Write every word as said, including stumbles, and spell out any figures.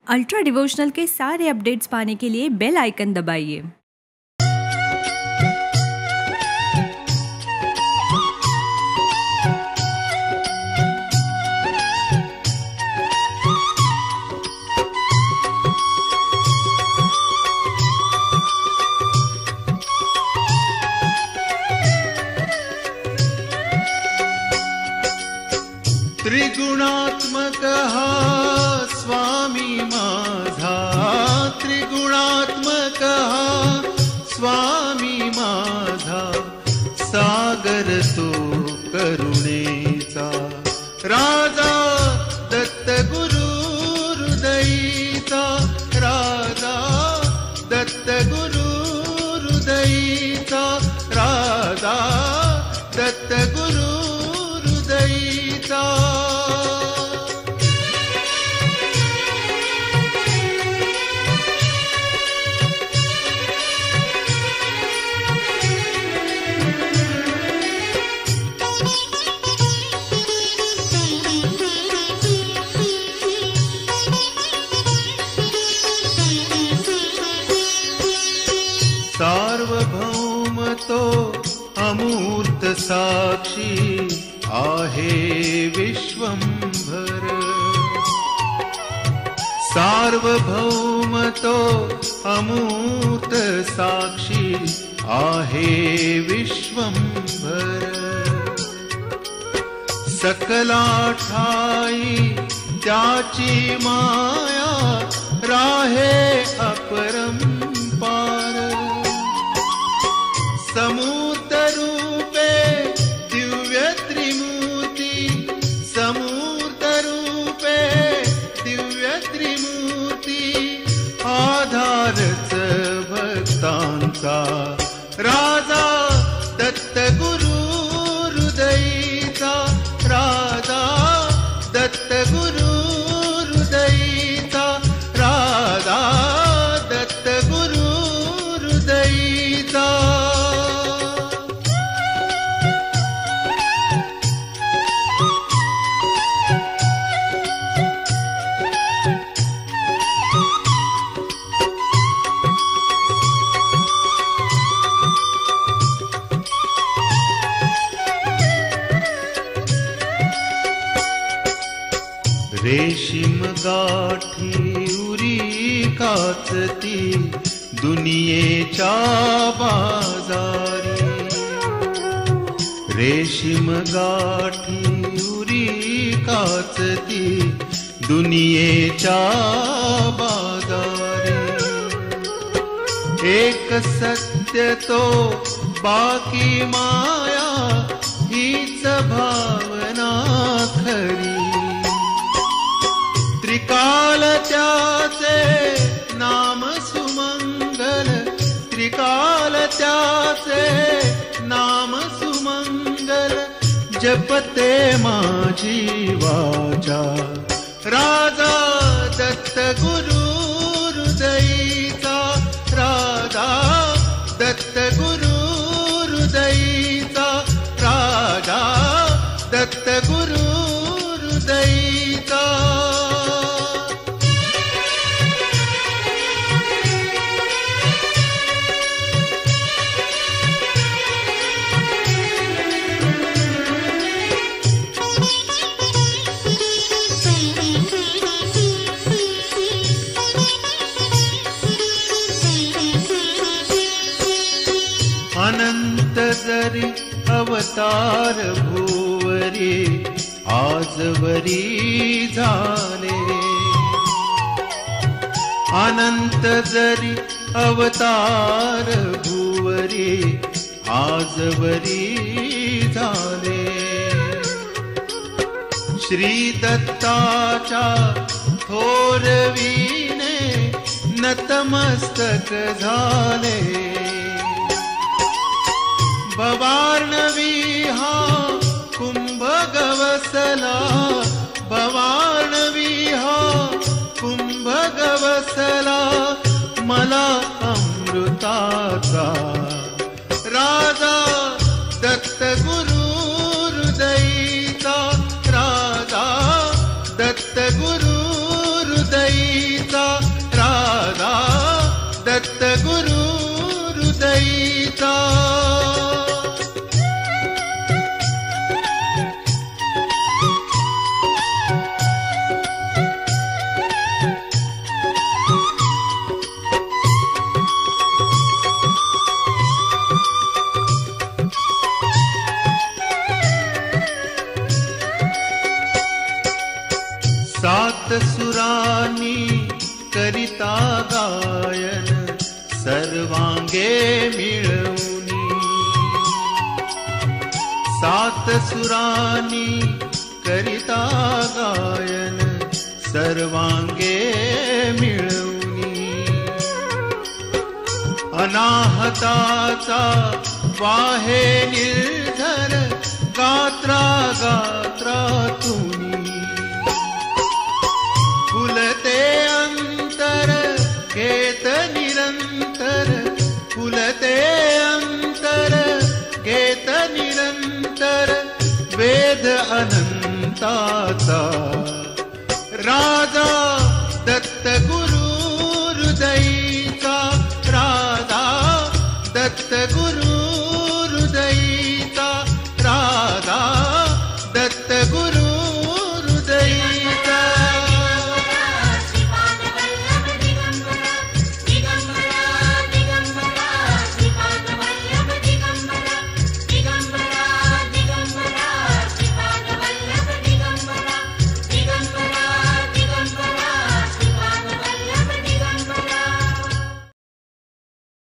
Ultra devotional के सारे updates पाने के लिए बेल आइकन दबाइए। त्रिगुणात्मकः स्वामी माझा, त्रिगुणात्मकः स्वामी माझा, सागर तो करुणेचा राजा दत्त गुरु हृदयीचा, राजा दत्त गुरु हृदयीचा, राजा दत्त गुरु हृदयीचा। सार्वभौम तो अमूर्त साक्षी आहे विश्वंभर, सार्वभौम तो अमूर्त साक्षी आहे विश्वंभर। सकला ठाई त्याची माया राहे अपरंपार, समूर्त रूपे दिव्य त्रिमूर्ती, समूर्त रूपे दिव्य त्रिमूर्ती, आधारच भक्तांचा राजा दत्त गुरु हृदयीचा, राजा दत्त गुरु हृदयीचा, राजा दत्त गुरु हृदयीचा। रेशीम गाठी उरी काचती दुनियेच्या बाजारी, रेशीम गाठी उरी काचती दुनियेच्या बाजारी। एक सत्य तो बाकी माया हीच भावना खरी, त्रिकाल त्याचे नाम सुमंगल, त्रिकाल त्याचे नाम सुमंगल, जपते माझी वाचा राजा दत्त गुरु हृदयीचा, राजा दत्त गुरु हृदयीचा, राजा दत्त गुरु हृदयीचा। अनंत जरी अवतार भूवरी आजवरी झाले, अनंत जरी अवतार भूवरी आजवरी झाले। श्री दत्ताच्या थोरवीने नतमस्तक झाले, भवार्णवी हा कुंभ गवसला, भवार्णवी हा कुंभ गवसला, मला अमृताचा राजा दत्त गुरु हृदयीचा, राजा दत्त गुरु हृदयीचा, सुरानी करिता गायन सर्वांगे मिळवूनी, सात सुरानी करिता गायन सर्वांगे मिळवूनी, अनाहताचा वाहे निर्धर गात्रा गात्रातूनी, फुलते अंतर घेत निरंतर, फुलते अंतर घेत निरंतर वेद अनंताचा राजा दत्त गुरु